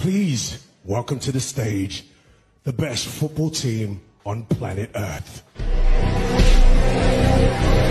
Please welcome to the stage the best football team on planet Earth.